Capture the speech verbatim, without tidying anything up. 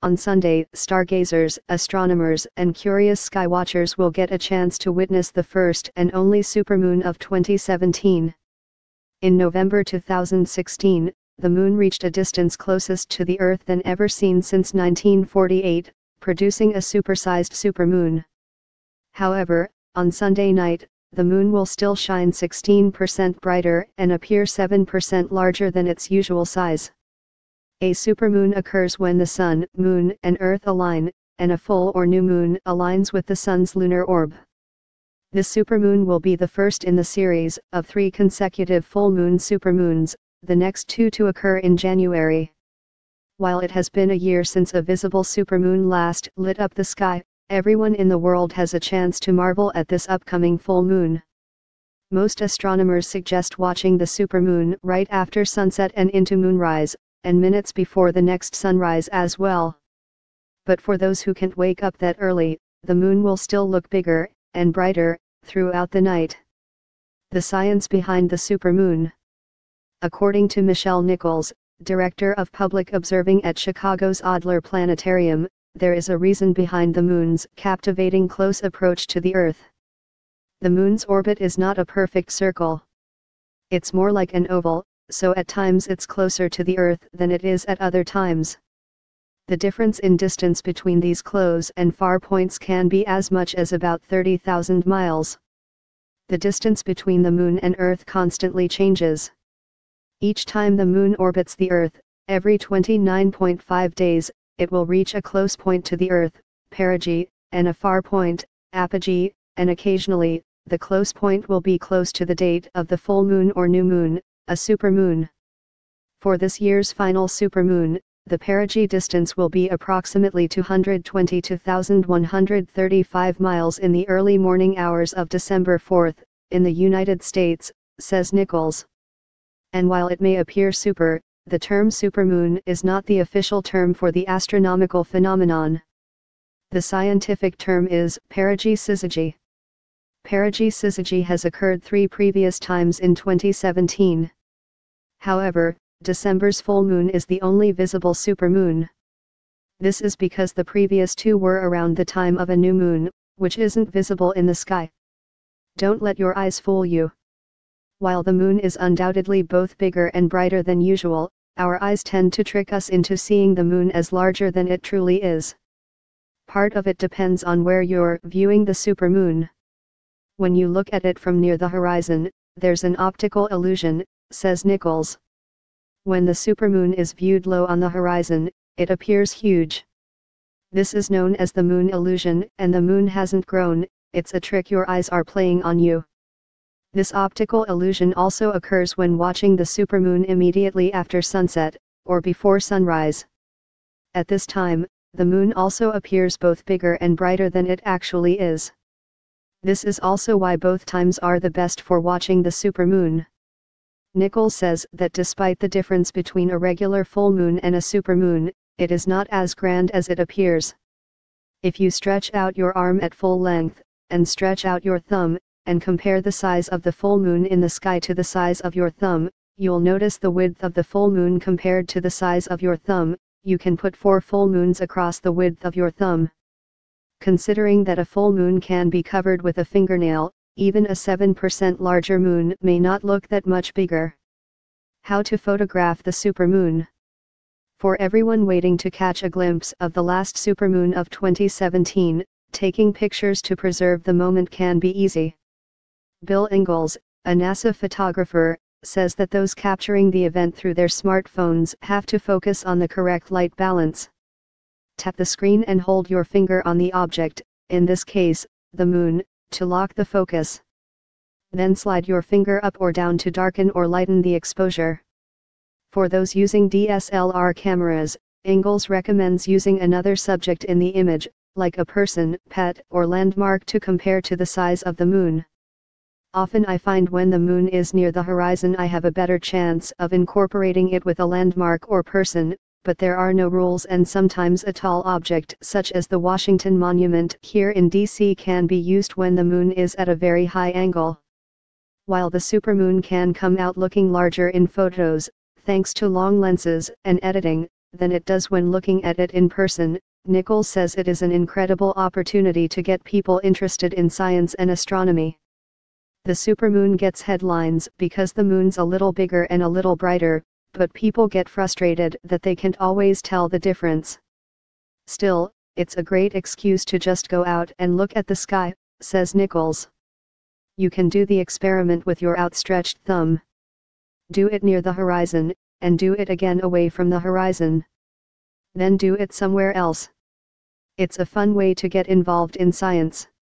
On Sunday, stargazers, astronomers, and curious skywatchers will get a chance to witness the first and only supermoon of twenty seventeen. In November two thousand sixteen, the moon reached a distance closest to the Earth than ever seen since nineteen forty-eight, producing a supersized supermoon. However, on Sunday night, the moon will still shine sixteen percent brighter and appear seven percent larger than its usual size. A supermoon occurs when the Sun, Moon, and Earth align, and a full or new moon aligns with the Sun's lunar orb. This supermoon will be the first in the series of three consecutive full moon supermoons, the next two to occur in January. While it has been a year since a visible supermoon last lit up the sky, everyone in the world has a chance to marvel at this upcoming full moon. Most astronomers suggest watching the supermoon right after sunset and into moonrise, and minutes before the next sunrise as well. But for those who can't wake up that early, the moon will still look bigger and brighter throughout the night. The science behind the supermoon. According to Michelle Nichols, director of public observing at Chicago's Adler Planetarium, there is a reason behind the moon's captivating close approach to the Earth. The moon's orbit is not a perfect circle. It's more like an oval, so at times it's closer to the Earth than it is at other times. The difference in distance between these close and far points can be as much as about thirty thousand miles. The distance between the moon and Earth constantly changes. Each time the moon orbits the Earth, every twenty-nine point five days, it will reach a close point to the Earth, perigee, and a far point, apogee, and occasionally, the close point will be close to the date of the full moon or new moon, a supermoon. For this year's final supermoon, the perigee distance will be approximately two hundred twenty-two thousand one hundred thirty-five miles in the early morning hours of December fourth, in the United States, says Nichols. And while it may appear super, the term supermoon is not the official term for the astronomical phenomenon. The scientific term is perigee syzygy. Perigee syzygy has occurred three previous times in twenty seventeen. However, December's full moon is the only visible supermoon. This is because the previous two were around the time of a new moon, which isn't visible in the sky. Don't let your eyes fool you. While the moon is undoubtedly both bigger and brighter than usual, our eyes tend to trick us into seeing the moon as larger than it truly is. Part of it depends on where you're viewing the supermoon. When you look at it from near the horizon, there's an optical illusion, says Nichols. When the supermoon is viewed low on the horizon, it appears huge. This is known as the moon illusion, and the moon hasn't grown, it's a trick your eyes are playing on you. This optical illusion also occurs when watching the supermoon immediately after sunset, or before sunrise. At this time, the moon also appears both bigger and brighter than it actually is. This is also why both times are the best for watching the supermoon. Nichols says that despite the difference between a regular full moon and a supermoon, it is not as grand as it appears. If you stretch out your arm at full length, and stretch out your thumb, and compare the size of the full moon in the sky to the size of your thumb, you'll notice the width of the full moon compared to the size of your thumb. You can put four full moons across the width of your thumb. Considering that a full moon can be covered with a fingernail, even a seven percent larger moon may not look that much bigger. How to photograph the supermoon. For everyone waiting to catch a glimpse of the last supermoon of twenty seventeen, taking pictures to preserve the moment can be easy. Bill Ingalls, a NASA photographer, says that those capturing the event through their smartphones have to focus on the correct light balance. Tap the screen and hold your finger on the object, in this case, the moon, to lock the focus. Then slide your finger up or down to darken or lighten the exposure. For those using D S L R cameras, Ingalls recommends using another subject in the image, like a person, pet, or landmark to compare to the size of the moon. Often I find when the moon is near the horizon I have a better chance of incorporating it with a landmark or person, but there are no rules, and sometimes a tall object such as the Washington Monument here in D C can be used when the moon is at a very high angle. While the supermoon can come out looking larger in photos, thanks to long lenses and editing, than it does when looking at it in person. Nichols says it is an incredible opportunity to get people interested in science and astronomy. The supermoon gets headlines because the moon's a little bigger and a little brighter, but people get frustrated that they can't always tell the difference. Still, it's a great excuse to just go out and look at the sky, says Nichols. You can do the experiment with your outstretched thumb. Do it near the horizon, and do it again away from the horizon. Then do it somewhere else. It's a fun way to get involved in science.